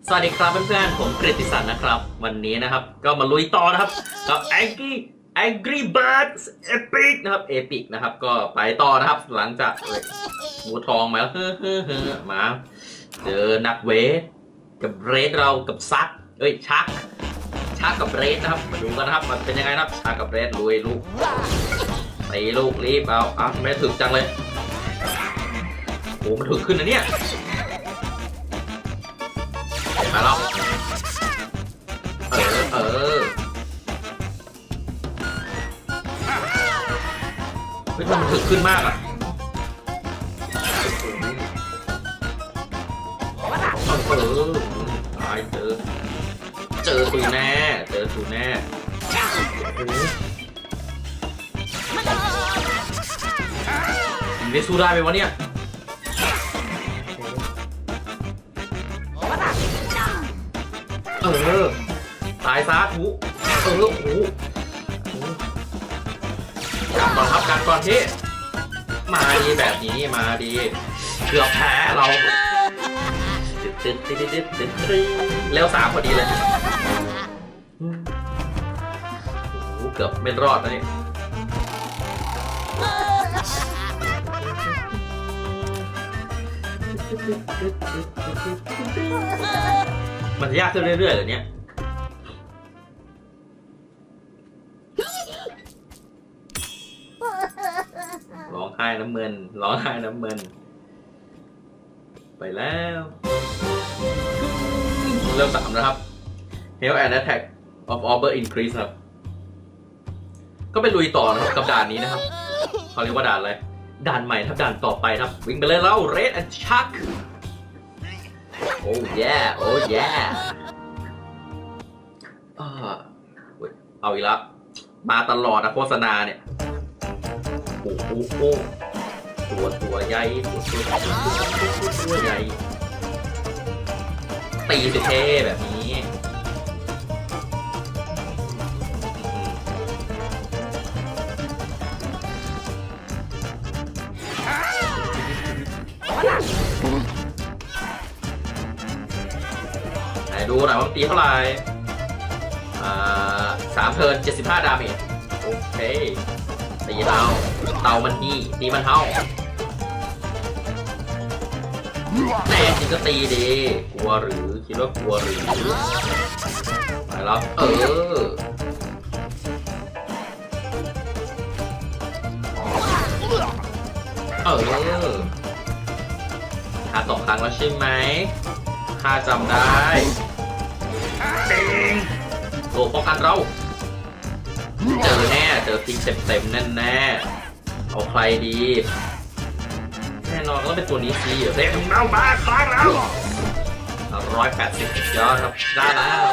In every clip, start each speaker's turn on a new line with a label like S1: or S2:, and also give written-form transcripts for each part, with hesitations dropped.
S1: สวัสดีครับเพื่อนๆผมกฤติสันนะครับวันนี้นะครับก็มาลุยต่อนะครับกับ Angry Birds Epic นะครับ Epic นะครับก็ไปต่อนะครับหลังจากหมูทองมามาเจอนักเวทกับเรดเรากับซักชักกับเรดนะครับมาดูกันนะครับมันเป็นยังไงนะครับชักกับเรดลุยลูกตีลูกรีบเอาไม่ถึกจังเลยโอ้มันถึกขึ้นนะเนี่ยมาแล้วเฮ้ยมันถึกขึ้นมากอ่ะตายเจอตูแน่ได้สู้ได้ไหมวะเนี่ยตายซะทุโอ้โหการก่อนที่มาดีแบบนี้มาดีเกือบแพ้เราแล้ว3พอดีเลยโอ้เกือบไม่รอดนะนี่มันจะยากขึ้นเรื่อยๆเลยเนี่ยร้องไห้น้ำเงินไปแล้วเริ่ม3นะครับ Health and Attack of Orber Increase ครับก็ไปลุยต่อนะครับกับด่านนี้นะครับเขาเรียกว่าด่านอะไรด่านใหม่ครับด่านต่อไปครับวิ่งไปเลยแล้ว Red and Shark Oh yeah เอาอีกแล้วมาตลอดนะโฆษณาเนี่ยโอ้โหตัวใหญ่ตัวใหญ่ตีสุดเท่แบบนี้ไหนดูหน่อยว่าตีเท่าไหร่3 เทิร์น 75 ดาเมจโอเคตีเตามันนี่ตีมันเท่าแน่จริงก็ตีดีกลัวหรือคิดว่ากลัวหรือไปแล้วข้าตกครั้งแล้วใช่ไหมข้าจำได้โลป้องกันเราเจอแน่เจอพิกเต็มแน่เอาใครดีแน่นอนก็เป็นตัวนี้สิเร็วเอามาครั้งแล้ว180ยอดครับได้แล้ว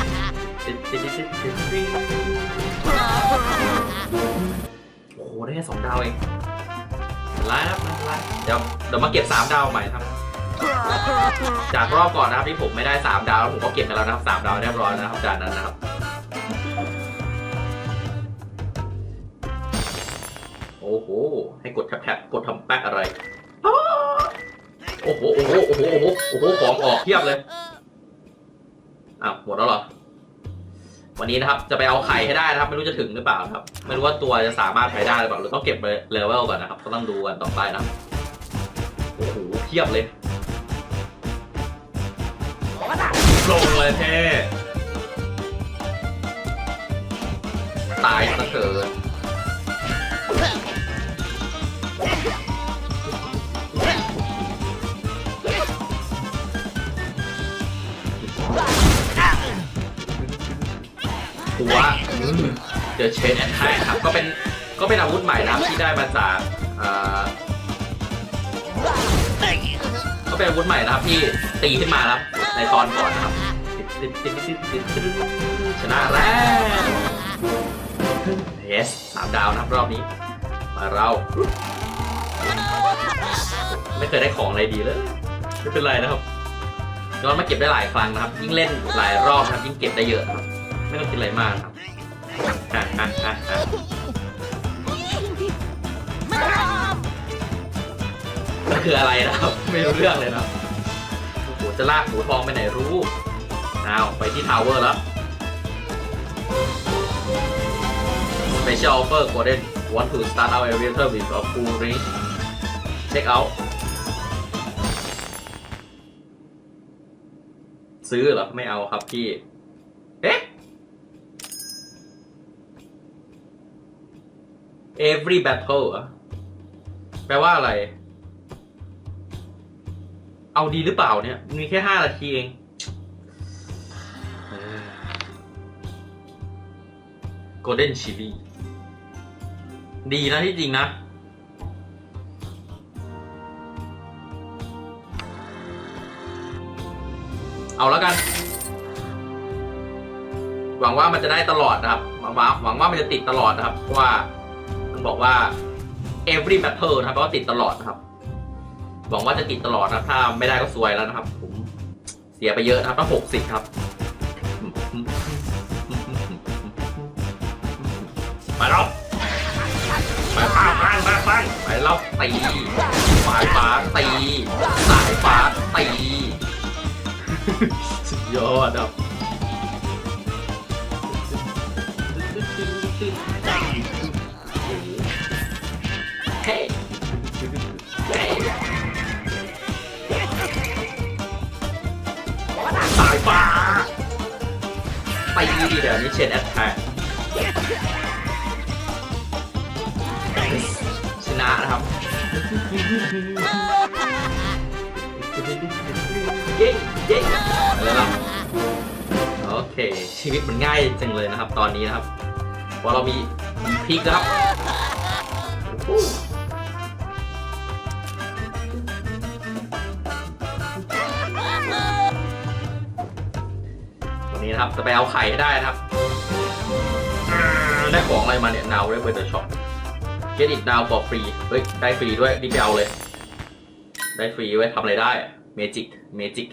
S1: โอ้โหได้แค่2 ดาวเองไล่ครับเดี๋ยวมาเก็บ3 ดาวใหม่ครับจากรอบก่อนนะครับที่ผมไม่ได้3 ดาวแล้วผมก็เก็บไปแล้วนะครับ3 ดาวเรียบร้อยนะครับจากนั้นนะครับโอ้โหให้กดแท็บกดทำแป๊กอะไรโอ้โหของออกเทียบเลยหมดแล้วเหรอวันนี้นะครับจะไปเอาไข่ให้ได้นะครับไม่รู้จะถึงหรือเปล่าครับไม่รู้ว่าตัวจะสามารถไปได้หรือเปล่าเราต้องเก็บไปเลเวลก่อนนะครับก็ต้องดูกันต่อไปนะโอ้โหเทียบเลยลงเลยเท่ตายซะเถิดตัวเจอเชนแอนด์ไทครับก็เป็นอาวุธใหม่นะครับที่ได้มาจากก็เป็นอาวุธใหม่นะครับที่ตีขึ้นมาครับในตอนก่อนนะครับชนะแล้ว3 ดาวนะครับรอบนี้มาเราไม่เคยได้ของอะไรดีเลยไม่เป็นไรนะครับย้อนมาเก็บได้หลายครั้งนะครับยิ่งเล่นหลายรอบนะครับยิ่งเก็บได้เยอะครับไม่ต้องคิดอะไรมากครับก็คืออะไรนะครับไม่รู้เรื่องเลยนะโอ้โหจะลากหมูทองไปไหนรู้เอาไปที่ทาวเวอร์แล้ว Special offer Golden want to start out elevator with a full range check out ซื้อเหรอไม่เอาครับพี่เอ๊ะ every battle อะแปลว่าอะไรเอาดีหรือเปล่าเนี่ยมีแค่5 นาทีเองGolden Chili ดีนะที่จริงนะเอาแล้วกันหวังว่ามันจะได้ตลอดนะครับหวังว่ามันจะติดตลอดนะครับเพราะว่ามันบอกว่า every battle นะครับก็ติดตลอดนะครับหวังว่าจะติดตลอดนะถ้าไม่ได้ก็ซวยแล้วนะครับผมเสียไปเยอะนะครับตั้ง60ครับไปแล้วไปแล้วตีสายฟ้าตีสายฟ้าตีสุดยอดครับเฮ้สายฟ้าตีเดี๋ยวนี้เชนแอตแทกชนะนะครับเย้แล้วนะโอเคชีวิตมันง่ายจังเลยนะครับตอนนี้นะครับเพราะเรามีพริกนะครับวันนี้นะครับจะไปเอาไข่ให้ได้นะครับได้ของอะไรมาเนี่ย now with the shop get it now for free เฮ้ยได้ฟรีด้วยรีบไปเอาเลยได้ฟรีไว้ทำอะไรได้magic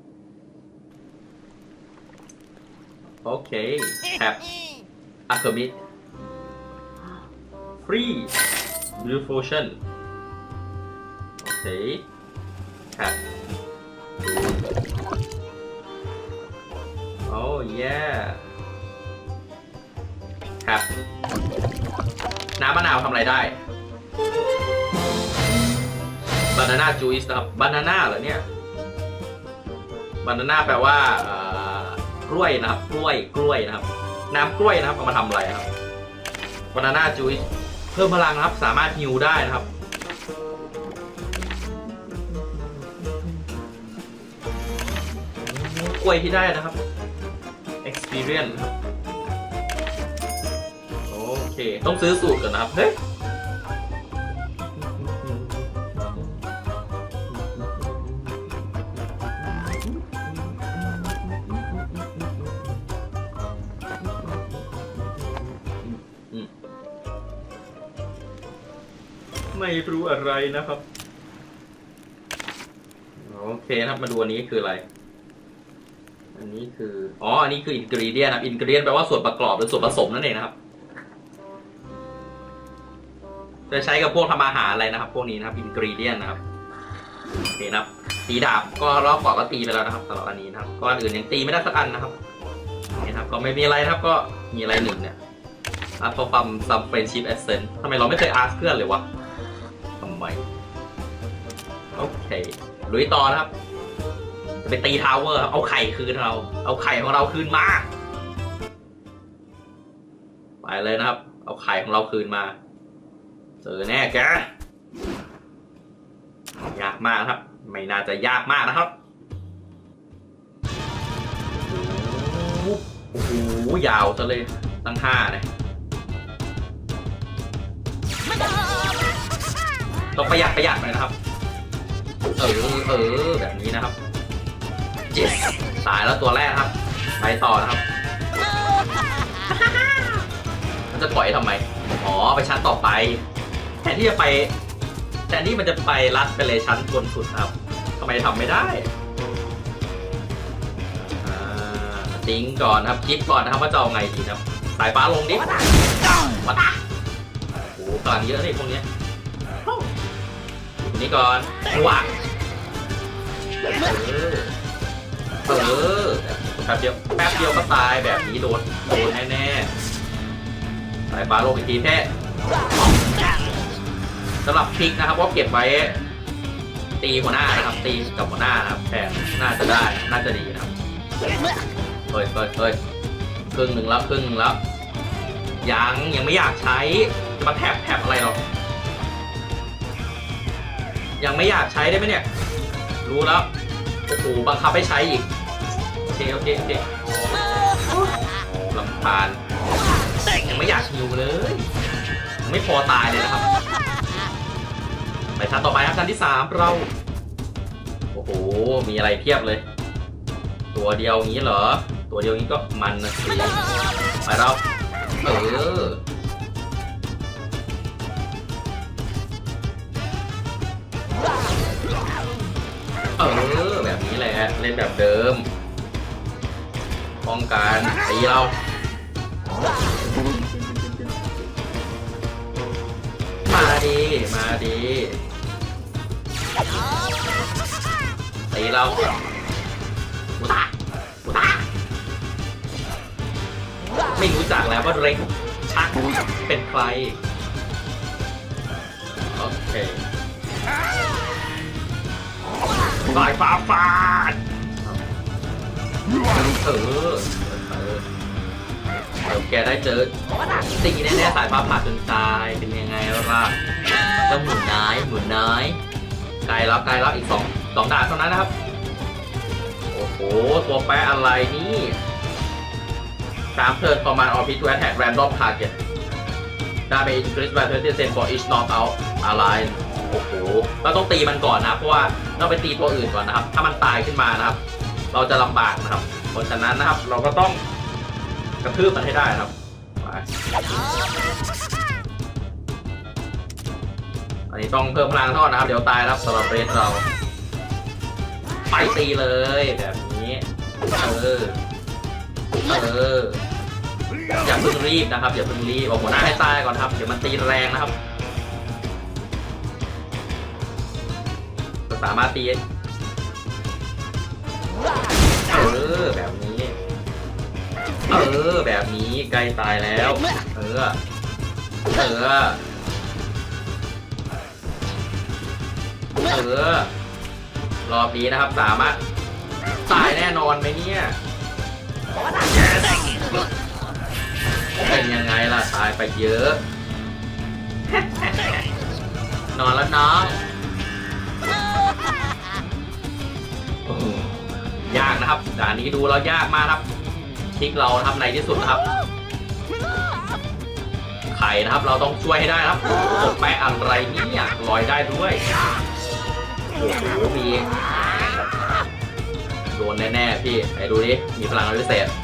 S1: โอเคแท็บAlchemist free blue potion โอเคแท็บโอ้ yeah แท็บน้ำมะนาวทำอะไรได้ banana juice นะครับ banana เหรอเนี่ย banana แปลว่ากล้วยนะครับกล้วยนะครับน้ำกล้วยนะครับเอามาทำอะไรครับ banana juice เพิ่มพลังนะครับสามารถฮิวได้นะครับกล้วยที่ได้นะครับ experience ครับโอเคต้องซื้อสูตรก่อนนะครับเฮ้ยไม่รู้อะไรนะครับโอเคครับมาดูอันนี้คืออะไรอันนี้คืออันนี้คืออินกรีเดียนนะครับอินกรีเดียนแปลว่าส่วนประกอบหรือส่วนผสมนั่นเองนะครับจะใช้กับพวกทำอาหารอะไรนะครับพวกนี้นะครับอินกรีเดียนนะครับโอเคนะครับตีดาบก็รอบก่อนก็ตีไปแล้วนะครับสำหรับอันนี้นะครับก็อันอื่นยังตีไม่ได้สักอันนะครับนี่ครับก็ไม่มีอะไรนะครับก็มีอะไรหนึ่งเนี่ยอาร์ตฟอร์มซัมเฟรนชิพเอเซนทำไมเราไม่เคยอาร์ตเพื่อนเลยวะทำไมโอเคลุยต่อนะครับจะไปตีทาวเวอร์ครับเอาไข่คืนเราเอาไข่ของเราคืนมาไปเลยนะครับเอาไข่ของเราคืนมาเจอแน่แกยากมากครับไม่น่าจะยากมากนะครับโอ้โหยาวซะเลยตั้ง5เนี่ยต้องประหยัดหน่อยนะครับแบบนี้นะครับตายแล้วตัวแรกครับไปต่อนะครับมันจะถอยทำไมไปชั้นต่อไปแทนที่มันจะไปรัดไปเลยชั้นบนสุดครับทำไมทำไม่ได้ติ้งก่อนครับคิดก่อนนะครับว่าจะเอาไงดีครับสายฟ้าลงดิมาตาโอ้โหกลางเยอะเลยพวกนี้ตรงนี้ก่อนวางแป๊บเดียวก็ตายแบบนี้โดนแน่ๆสายฟ้าโลกอีกทีแท้สำหรับพลิกนะครับว่าเก็บไว้ตีหัวหน้านะครับตีกับหัวหน้านะครับแทนน่าจะได้น่าจะดีนะครับเฮ้ยครึ่งหนึ่งแล้วยังไม่อยากใช้จะมาแถบอะไรหรอกยังไม่อยากใช้ได้ไหมเนี่ยรู้แล้วโอ้โหบังคับให้ใช้อีกโอเคลำพานยังไม่อยากฮิวเลยไม่พอตายเลยนะครับไปชั้นต่อไปครับชั้นที่3เราโอ้โหมีอะไรเพียบเลยตัวเดียวงี้เหรอตัวเดียวนี้ก็มันนะสิไปเราแบบนี้แหละเล่นแบบเดิมป้องกันตีเรามาดีตีเราอุตาไม่รู้จักแล้วว่าเร็งชักเป็นใครโอเคสายฟ้าฟาดแกได้เจอตีแน่ๆสายฟ้าผ่าจนตายเป็นยังไงล่ะจะหมุนน้อยไกลแล้วอีก2ด่านเท่านั้นนะครับโอ้โหตัวแปะอะไรนี่3 turn command or pick to attack random target ได้ไป increase by 30% for each knockout ally โอ้โหเราต้องตีมันก่อนนะเพราะว่าเราไปตีตัวอื่นก่อนนะครับถ้ามันตายขึ้นมานะครับเราจะลำบากนะครับเพราะฉะนั้นนะครับเราก็ต้องกระทืบมันให้ได้ครับไปอันนี้ต้องเพิ่มพลังทอดนะครับเดี๋ยวตายครับสำหรับเรสเราไปตีเลยแบบนี้อย่าเพิ่งรีบนะครับอย่าเพิ่งรีบบอกหัวหน้าให้ตายก่อนครับเดี๋ยวมันตีแรงนะครับสามารถตีแบบนี้แบบนี้ใกล้ตายแล้วรอบนี้นะครับสามารถตายแน่นอนไหมเนี่ยเป็นยังไงล่ะตายไปเยอะนอนแล้วน้องยากนะครับด่านนี้ดูแล้วยากมากครับคลิกเราทำในที่สุดนะครับไข่นะครับเราต้องช่วยให้ได้ครับตกไปอะไรนี่ลอยได้ด้วยโอ้โหมีโดนแน่ๆพี่ไหนดูดิมีพลังพิเศษ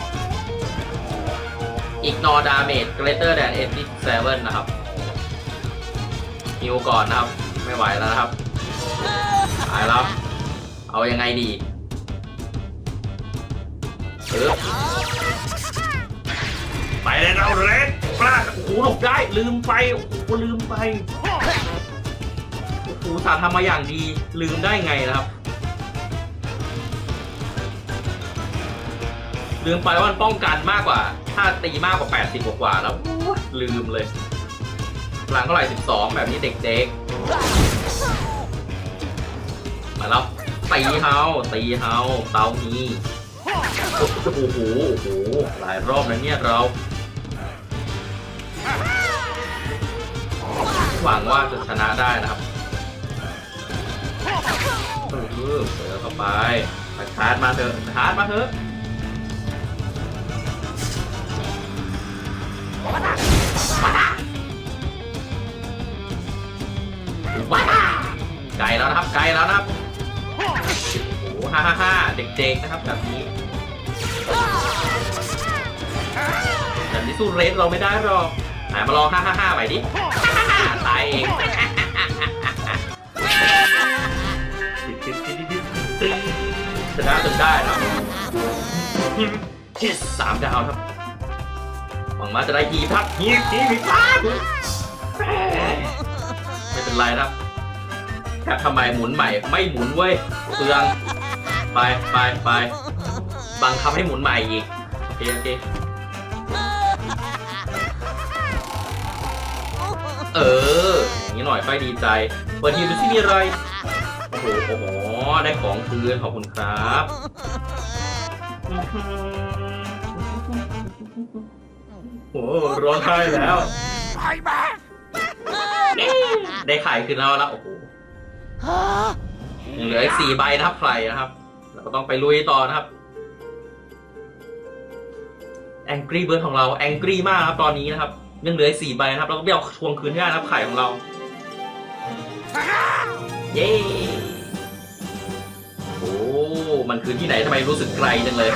S1: Ignore damage greater than 87นะครับฮิวก่อนนะครับไม่ไหวแล้วนะครับตายแล้วเอายังไงดีไปเลยเราเล็กปลาโอ้โหหลบได้ลืมไปโอ้โหลืมไปโอ้โหสาทำมาอย่างดีลืมได้ไงนะครับลืมไปว่ามันป้องกันมากกว่าถ้าตีมากกว่า80กว่าแล้วลืมเลยพลังเท่าไหร่12แบบนี้เด็กๆมาแล้วตีเฮาเตานี้โอ้โหหลายรอบแล้วเนี่ยเราหวังว่าจะชนะได้นะครับเสือเข้าไปชาร์จมาเถอะไกลแล้วนะครับโอ้โห555เด็กๆนะครับแบบนี้สู้เรสเราไม่ได้หรอกมาลอง555ใหม่ดิตายเองชนะจนได้ครับ3 ดาวครับหวังว่าจะได้ฮีพัดฮีพัดไม่เป็นไรครับแค่ทำไมหมุนใหม่ไม่หมุนเว้ยเปลืองไปบังคับให้หมุนใหม่อีกโอเคอย่างนี้หน่อยค่อยดีใจเปิดทีดูสิมีอะไรโอ้โหได้ของคืนขอบคุณครับโอ้ร้องไห้แล้วได้ไข่คืนแล้วโอ้โหยังเหลืออีก4 ใบนะครับใครนะครับเราก็ต้องไปลุยต่อนะครับแองกี้เบิร์ดของเราแองกี้มากครับตอนนี้นะครับยังเหลือ4 ใบนะครับเราก็ไปเอาทวงคืนได้นะครับไข่ของเราเย้โอ้มันคือที่ไหนทำไมรู้สึกไกลจังเลย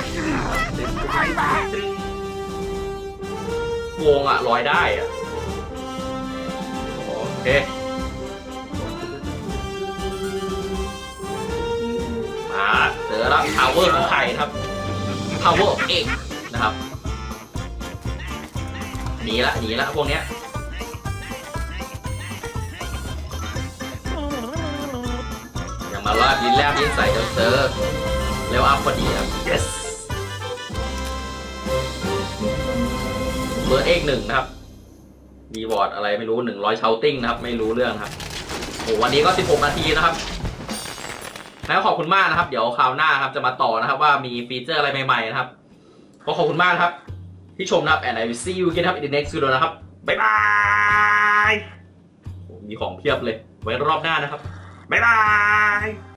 S1: วงอะลอยได้อะโอเคมาเจอแล้ว power ของไข่นะครับ power of egg นะครับหนีละพวกเนี้ยอย่ามาลาดลิ้นแลบลิ้นใส่เจอเร็วอัพพอดีครับ yes เบอร์เอก1นะครับมีวอร์ดอะไรไม่รู้100 shouting นะครับไม่รู้เรื่องครับโอ้วันนี้ก็16 นาทีนะครับแล้วขอบคุณมากนะครับเดี๋ยวคราวหน้าครับจะมาต่อนะครับว่ามีฟีเจอร์อะไรใหม่ๆนะครับก็ขอบคุณมากครับที่ชมนะครับ and I will see you again ครับ in the next video นะครับบ๊ายบายมีของเพียบเลยไว้รอบหน้านะครับบ๊ายบาย